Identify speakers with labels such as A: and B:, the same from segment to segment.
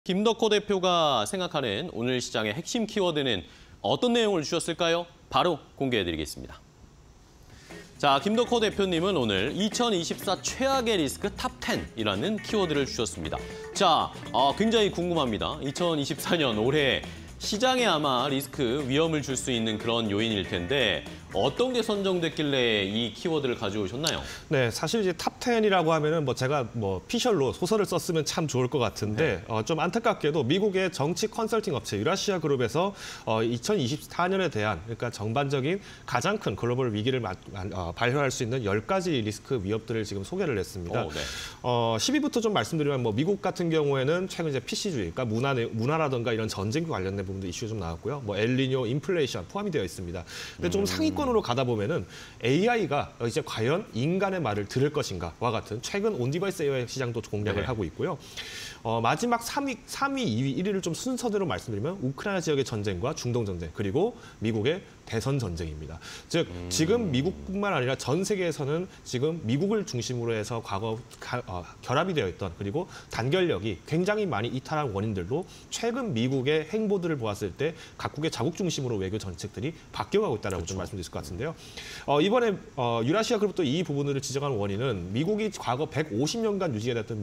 A: 김덕호 대표가 생각하는 오늘 시장의 핵심 키워드는 어떤 내용을 주셨을까요? 바로 공개해드리겠습니다. 자, 김덕호 대표님은 오늘 2024 최악의 리스크 탑 10이라는 키워드를 주셨습니다. 자, 굉장히 궁금합니다. 2024년 올해 시장에 아마 리스크, 위험을 줄 수 있는 그런 요인일 텐데 어떤 게 선정됐길래 이 키워드를 가져오셨나요?
B: 네, 사실 이제 탑 10이라고 하면은 제가 피셜로 소설을 썼으면 참 좋을 것 같은데 좀 안타깝게도 미국의 정치 컨설팅 업체 유라시아 그룹에서 2024년에 대한 그러니까 전반적인 가장 큰 글로벌 위기를 발휘할 수 있는 10가지 리스크 위협들을 지금 소개를 했습니다. 10위부터 좀 말씀드리면 미국 같은 경우에는 최근 이제 PC주의, 그러니까 문화라든가 이런 전쟁과 관련된 부분도 이슈가 좀 나왔고요. 엘니뇨, 인플레이션 포함이 되어 있습니다. 근데 좀 상위권으로 가다 보면은 AI가 이제 과연 인간의 말을 들을 것인가와 같은 최근 온디바이스 AI 시장도 공략을 하고 있고요. 마지막 3위, 2위, 1위를 좀 순서대로 말씀드리면 우크라이나 지역의 전쟁과 중동 전쟁 그리고 미국의 대선 전쟁입니다. 즉 지금 미국뿐만 아니라 전 세계에서는 지금 미국을 중심으로 해서 과거 결합이 되어 있던 그리고 단결력이 굉장히 많이 이탈한 원인들도 최근 미국의 행보들을 보았을 때 각국의 자국 중심으로 외교 정책들이 바뀌어가고 있다라고 좀 말씀드릴 것 같은데요. 이번에 유라시아 그룹도 이 부분을 지적한 원인은 미국이 과거 150년간 유지해왔던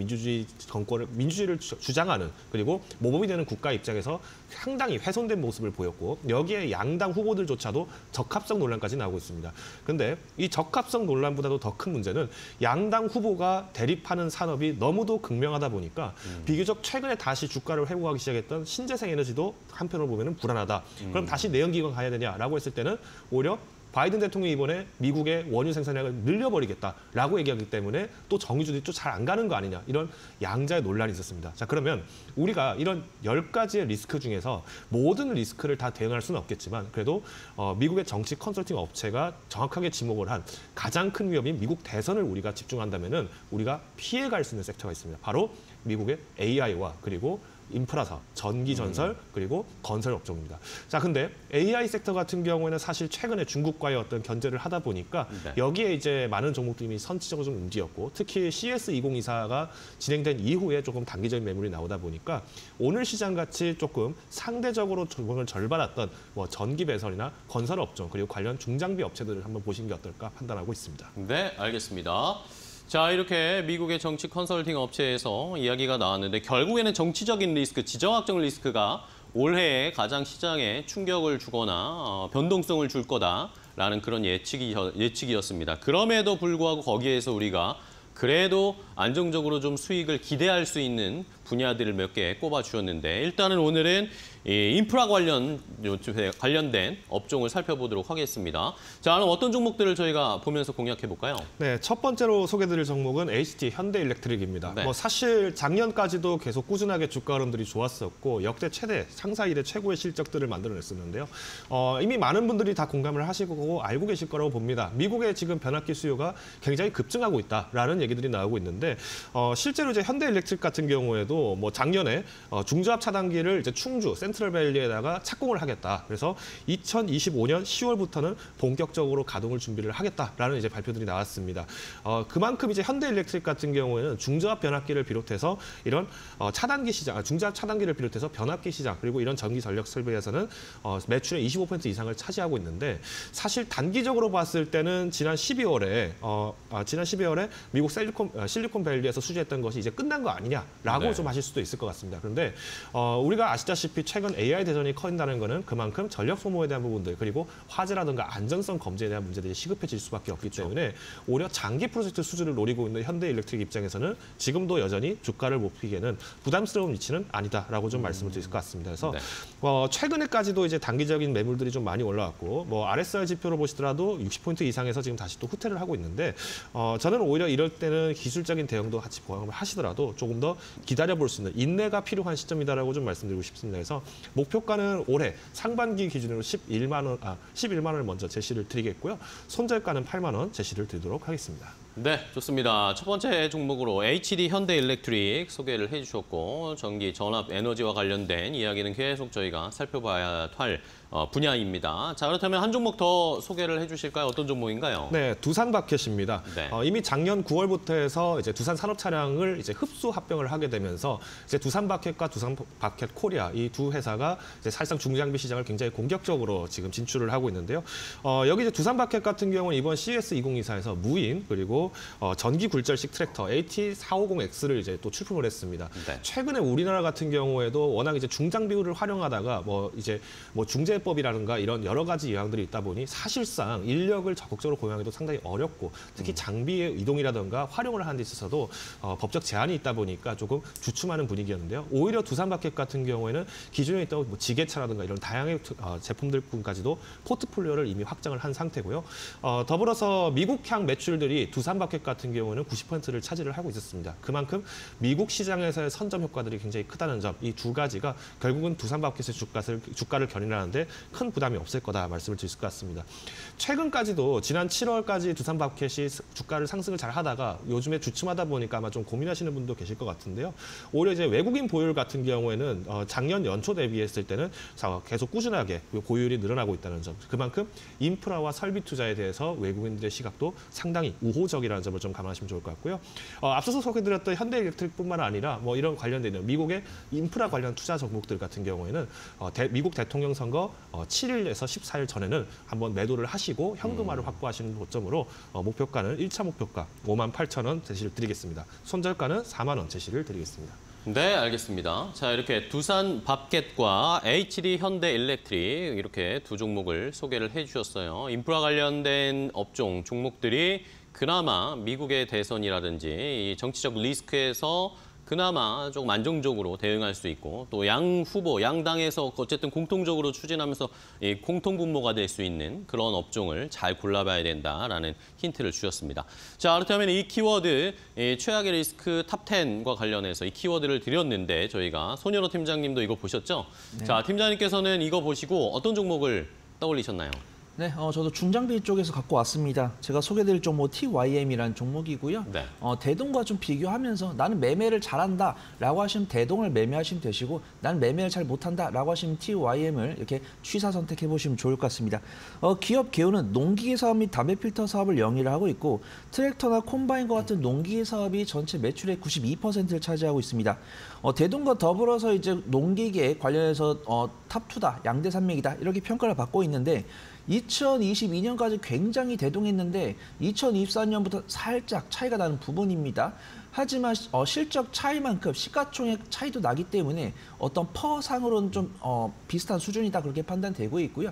B: 민주주의를 주장하는 그리고 모범이 되는 국가 입장에서 상당히 훼손된 모습을 보였고 여기에 양당 후보들조차도 적합성 논란까지 나오고 있습니다. 그런데 이 적합성 논란보다도 더 큰 문제는 양당 후보가 대립하는 산업이 너무도 극명하다 보니까 비교적 최근에 다시 주가를 회복하기 시작했던 신재생 에너지도 한편으로 보면 불안하다. 그럼 다시 내연기관 가야 되냐라고 했을 때는 오히려 바이든 대통령이 이번에 미국의 원유 생산량을 늘려버리겠다라고 얘기하기 때문에 또 정유주들이 또 잘 안 가는 거 아니냐 이런 양자의 논란이 있었습니다. 자, 그러면 우리가 이런 10가지의 리스크 중에서 모든 리스크를 다 대응할 수는 없겠지만 그래도 미국의 정치 컨설팅 업체가 정확하게 지목을 한 가장 큰 위협인 미국 대선을 우리가 집중한다면은 우리가 피해갈 수 있는 섹터가 있습니다. 바로 미국의 AI와 그리고 인프라사, 전기 전설, 그리고 건설 업종입니다. 자, 근데 AI 섹터 같은 경우에는 사실 최근에 중국과의 어떤 견제를 하다 보니까 여기에 이제 많은 종목들이 선취적으로 좀 움직였고 특히 CS2024가 진행된 이후에 조금 단기적인 매물이 나오다 보니까 오늘 시장같이 조금 상대적으로 조금을 덜 받았던 전기 배선이나 건설 업종 그리고 관련 중장비 업체들을 한번 보시는 게 어떨까 판단하고 있습니다.
A: 네, 알겠습니다. 자, 이렇게 미국의 정치 컨설팅 업체에서 이야기가 나왔는데 결국에는 정치적인 리스크, 지정학적 리스크가 올해에 가장 시장에 충격을 주거나 변동성을 줄 거다라는 그런 예측이었습니다. 그럼에도 불구하고 거기에서 우리가 그래도 안정적으로 좀 수익을 기대할 수 있는 분야들을 몇 개 꼽아주셨는데 일단은 오늘은 이 인프라 관련된 업종을 살펴보도록 하겠습니다. 자, 그럼 어떤 종목들을 저희가 보면서 공략해볼까요?
B: 네, 첫 번째로 소개드릴 종목은 HT 현대일렉트릭입니다.
A: 네.
B: 사실 작년까지도 계속 꾸준하게 주가 흐름들이 좋았었고 역대 최대, 상사 이래 최고의 실적들을 만들어냈었는데요. 이미 많은 분들이 다 공감을 하시고 알고 계실 거라고 봅니다. 미국의 지금 변압기 수요가 굉장히 급증하고 있다라는 얘기들이 나오고 있는데 실제로 이제 현대일렉트릭 같은 경우에도 작년에 중저압 차단기를 이제 충주 센트럴밸리에다가 착공을 하겠다. 그래서 2025년 10월부터는 본격적으로 가동을 준비를 하겠다라는 이제 발표들이 나왔습니다. 그만큼 이제 현대일렉트릭 같은 경우에는 중저압 변압기를 비롯해서 이런 차단기 시장, 중저압 차단기를 비롯해서 변압기 시장 그리고 이런 전기 전력 설비에서는 매출의 25% 이상을 차지하고 있는데 사실 단기적으로 봤을 때는 지난 12월에 미국 실리콘밸리에서 수주했던 것이 이제 끝난 거 아니냐라고 좀 하실 수도 있을 것 같습니다. 그런데 우리가 아시다시피 최근 AI 대전이 커진다는 거는 그만큼 전력 소모에 대한 부분들 그리고 화재라든가 안전성 검증에 대한 문제들이 시급해질 수밖에 없기 때문에 오히려 장기 프로젝트 수주를 노리고 있는 현대일렉트릭 입장에서는 지금도 여전히 주가를 높이기에는 부담스러운 위치는 아니다라고 좀 말씀을 드릴 것 같습니다. 그래서 최근에까지도 이제 단기적인 매물들이 좀 많이 올라왔고 RSI 지표로 보시더라도 60포인트 이상에서 지금 다시 또 후퇴를 하고 있는데 저는 오히려 이럴 때는 기술적인 대응도 같이 보강을 하시더라도 조금 더 기다려볼 수 있는 인내가 필요한 시점이다라고 좀 말씀드리고 싶습니다. 그래서 목표가는 올해 상반기 기준으로 11만 원을 먼저 제시를 드리겠고요. 손절가는 8만 원 제시를 드리도록 하겠습니다.
A: 네, 좋습니다. 첫 번째 종목으로 HD 현대일렉트릭 소개를 해주셨고 전기, 전압, 에너지와 관련된 이야기는 계속 저희가 살펴봐야 할 분야입니다. 자, 그렇다면 한 종목 더 소개를 해주실까요? 어떤 종목인가요?
B: 네, 두산바켓입니다.
A: 네.
B: 이미 작년 9월부터 해서 이제 두산 산업차량을 이제 흡수 합병을 하게 되면서 이제 두산바켓과 두산바켓 코리아 이 두 회사가 이제 사실상 중장비 시장을 굉장히 공격적으로 지금 진출을 하고 있는데요. 여기 이제 두산바켓 같은 경우는 이번 CES 2024에서 무인 그리고 전기 굴절식 트랙터 AT450X를 이제 또 출품을 했습니다.
A: 네.
B: 최근에 우리나라 같은 경우에도 워낙 이제 중장비를 활용하다가 중재법이라든가 이런 여러 가지 영향들이 있다 보니 사실상 인력을 적극적으로 고용하기도 상당히 어렵고 특히 장비의 이동이라든가 활용을 하는 데 있어서도 법적 제한이 있다 보니까 조금 주춤하는 분위기였는데요. 오히려 두산바켓 같은 경우에는 기존에 있던 지게차라든가 이런 다양한 제품들까지도 포트폴리오를 이미 확장을 한 상태고요. 더불어서 미국향 매출들이 두산바켓 같은 경우는 90%를 차지를 하고 있었습니다. 그만큼 미국 시장에서의 선점 효과들이 굉장히 크다는 점, 이 두 가지가 결국은 두산바켓의 주가를 견인하는데 큰 부담이 없을 거다 말씀을 드릴 수 같습니다. 최근까지도 지난 7월까지 두산바켓이 주가를 상승을 잘 하다가 요즘에 주춤하다 보니까 아마 좀 고민하시는 분도 계실 것 같은데요. 오히려 이제 외국인 보유율 같은 경우에는 작년 연초 대비했을 때는 계속 꾸준하게 보유율이 늘어나고 있다는 점. 그만큼 인프라와 설비 투자에 대해서 외국인들의 시각도 상당히 우호적이라는 점을 좀 감안하시면 좋을 것 같고요. 앞서서 소개드렸던 현대일렉트릭뿐만 아니라 이런 관련된 미국의 인프라 관련 투자 종목들 같은 경우에는 미국 대통령 선거 7일에서 14일 전에는 한번 매도를 하시고 현금화를 확보하시는 고점으로 목표가는 1차 목표가 58,000원 제시를 드리겠습니다. 손절가는 4만 원 제시를 드리겠습니다.
A: 네, 알겠습니다. 자, 이렇게 두산밥켓과 HD 현대일렉트릭 이렇게 두 종목을 소개를 해주셨어요. 인프라 관련된 업종 종목들이 그나마 미국의 대선이라든지 이 정치적 리스크에서 그나마 조금 안정적으로 대응할 수 있고 또 양 후보, 양당에서 어쨌든 공통적으로 추진하면서 이 공통분모가 될 수 있는 그런 업종을 잘 골라봐야 된다라는 힌트를 주셨습니다. 자, 그렇다면 이 키워드, 이 최악의 리스크 탑10과 관련해서 이 키워드를 드렸는데 저희가 손현호 팀장님도 이거 보셨죠?
C: 네.
A: 자, 팀장님께서는 이거 보시고 어떤 종목을 떠올리셨나요?
C: 네, 저도 중장비 쪽에서 갖고 왔습니다. 제가 소개드릴 종목 TYM이라는 종목이고요.
A: 네.
C: 대동과 좀 비교하면서 나는 매매를 잘한다라고 하시면 대동을 매매하시면 되시고 나는 매매를 잘 못한다라고 하시면 TYM을 이렇게 취사 선택해 보시면 좋을 것 같습니다. 기업 개요는 농기계 사업 및 담배 필터 사업을 영위를 하고 있고 트랙터나 콤바인과 같은 농기계 사업이 전체 매출의 92%를 차지하고 있습니다. 대동과 더불어서 이제 농기계 관련해서 탑2다, 양대 산맥이다 이렇게 평가를 받고 있는데 2022년까지 굉장히 대동했는데 2024년부터 살짝 차이가 나는 부분입니다. 하지만 실적 차이만큼 시가총액 차이도 나기 때문에 어떤 퍼상으로는 좀 비슷한 수준이다 그렇게 판단되고 있고요.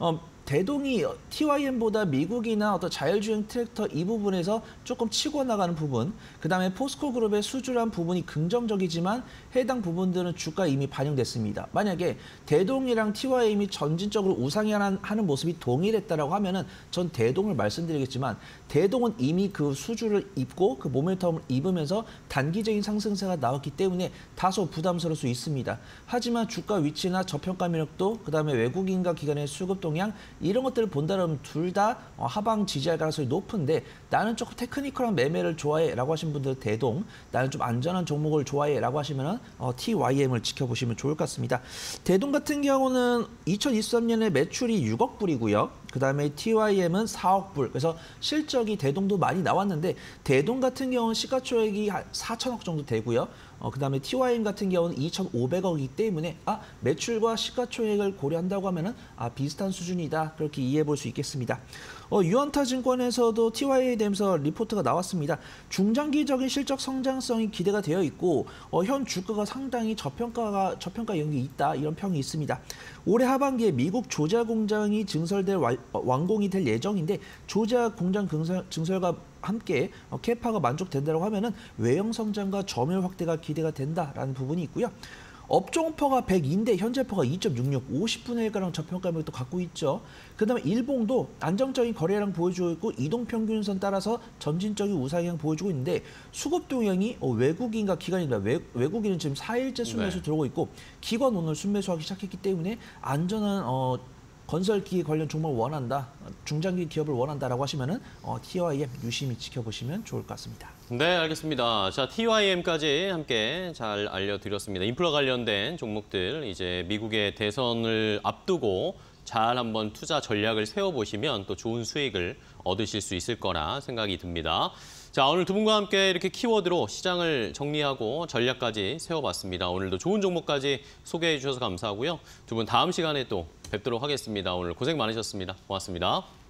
C: 대동이 TYM보다 미국이나 어떤 자율주행 트랙터 이 부분에서 조금 치고 나가는 부분, 그다음에 포스코 그룹의 수주란 부분이 긍정적이지만 해당 부분들은 주가에 이미 반영됐습니다. 만약에 대동이랑 TYM이 점진적으로 우상향하는 모습이 동일했다라고 하면은 전 대동을 말씀드리겠지만 대동은 이미 그 수주를 입고 그 모멘텀을 입으면서 단기적인 상승세가 나왔기 때문에 다소 부담스러울 수 있습니다. 하지만 주가 위치나 저평가 매력도 그다음에 외국인과 기관의 수급 동향 이런 것들을 본다면 둘 다 하방 지지할 가능성이 높은데 나는 조금 테크니컬한 매매를 좋아해라고 하신 분들 대동, 나는 좀 안전한 종목을 좋아해라고 하시면 TYM을 지켜보시면 좋을 것 같습니다. 대동 같은 경우는 2023년에 매출이 6억 불이고요. 그다음에 TYM은 4억 불. 그래서 실적이 대동도 많이 나왔는데 대동 같은 경우는 시가총액이 한 4천억 정도 되고요. 그다음에 TYM 같은 경우는 2,500억이기 때문에 매출과 시가총액을 고려한다고 하면은 비슷한 수준이다. 그렇게 이해해 볼 수 있겠습니다. 유한타증권에서도 TYM에 대해서 리포트가 나왔습니다. 중장기적인 실적 성장성이 기대가 되어 있고 현 주가가 상당히 저평가 영역이 있다. 이런 평이 있습니다. 올해 하반기에 미국 조지아 공장이 증설될 완공이 될 예정인데 조지아 공장 증설과 함께 캐파가 만족된다고 하면은 외형 성장과 점유율 확대가 기대가 된다라는 부분이 있고요. 업종퍼가 100인데 현재퍼가 2.66, 50분의 1가량 저평가 매력도 갖고 있죠. 그다음에 일봉도 안정적인 거래량 보여주고 있고 이동평균선 따라서 점진적인 우상향 보여주고 있는데 수급 동향이 외국인과 기관입니다. 외국인은 지금 4일째 순매수 들어오고 있고 기관 오늘 순매수하기 시작했기 때문에 안전한 건설기계 관련 종목을 원한다, 중장기 기업을 원한다라고 하시면은 TYM 유심히 지켜보시면 좋을 것 같습니다.
A: 네, 알겠습니다. 자, TYM까지 함께 잘 알려드렸습니다. 인프라 관련된 종목들, 이제 미국의 대선을 앞두고 잘 한번 투자 전략을 세워보시면 또 좋은 수익을 얻으실 수 있을 거라 생각이 듭니다. 자, 오늘 두 분과 함께 이렇게 키워드로 시장을 정리하고 전략까지 세워봤습니다. 오늘도 좋은 종목까지 소개해 주셔서 감사하고요. 두 분 다음 시간에 또 뵙도록 하겠습니다. 오늘 고생 많으셨습니다. 고맙습니다.